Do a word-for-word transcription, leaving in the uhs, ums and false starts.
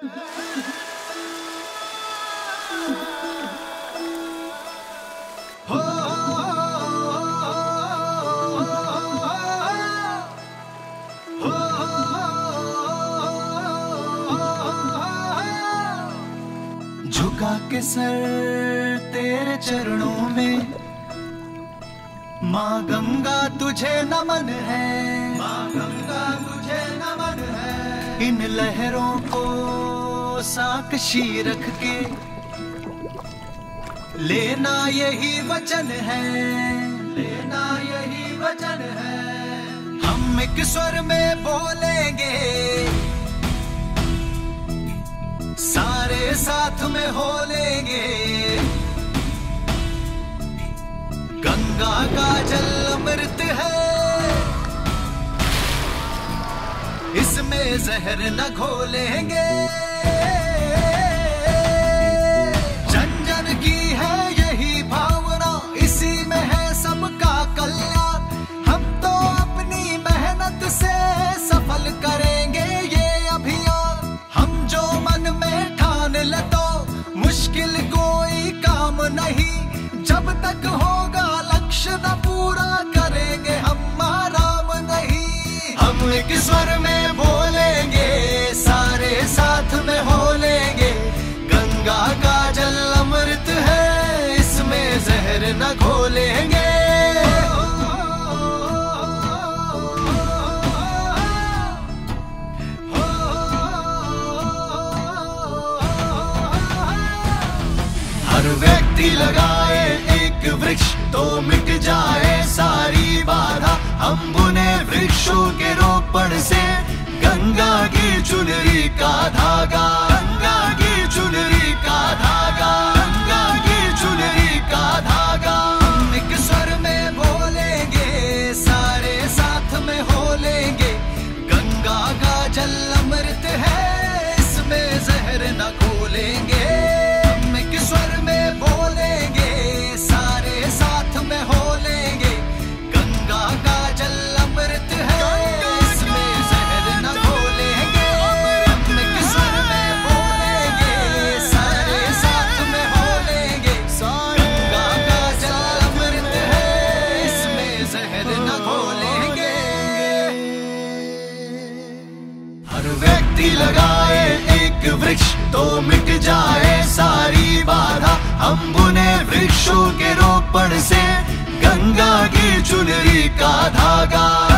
झुका के सर तेरे चरणों में, माँ गंगा तुझे नमन है, माँ गंगा तुझे नमन है। इन लहरों को साक्षी रख के लेना यही वचन है, लेना यही वचन है। हम एक स्वर में बोलेंगे, सारे साथ में हो लेंगे। गंगा का जल अमृत है, इसमें जहर न घोलेंगे। जन जन की है यही भावना, इसी में है सबका कल्याण। हम तो अपनी मेहनत से सफल करेंगे ये अभियान। हम जो मन में ठान ले तो मुश्किल कोई काम नहीं, जब तक होगा लक्ष्य न पूरा करेंगे हम आराम नहीं। हम एक स्वर में बोलेंगे, सारे साथ में हो लेंगे। गंगा का जल अमृत है, इसमें जहर न घोलेंगे। हर व्यक्ति लगाए एक वृक्ष तो मिट जाए सारी बाधा। हम बुने वृक्षों के रोपण से गंगा की चुनरी का धागा, गंगा की चुनरी का धागा, गंगा की चुनरी का धागा। हम एक स्वर में बोलेंगे, सारे साथ में हो लेंगे। गंगा का जल अमृत है, इसमें जहर न घोलेंगे। हम एक स्वर में बोलेंगे, सारे साथ में हो लेंगे। गंगा का जल अमृत है, इसमें जहर न घोलेंगे। हम एक स्वर में बोलेंगे, सारे साथ में हो लेंगे। गंगा का जल अमृत है, इसमें जहर न घोलेंगे। हर व्यक्ति लगाए एक वृक्ष तो मिट जाए सारी बाधा। हम बुने वृक्षों के रोपण से गंगा की चुनरी का धागा।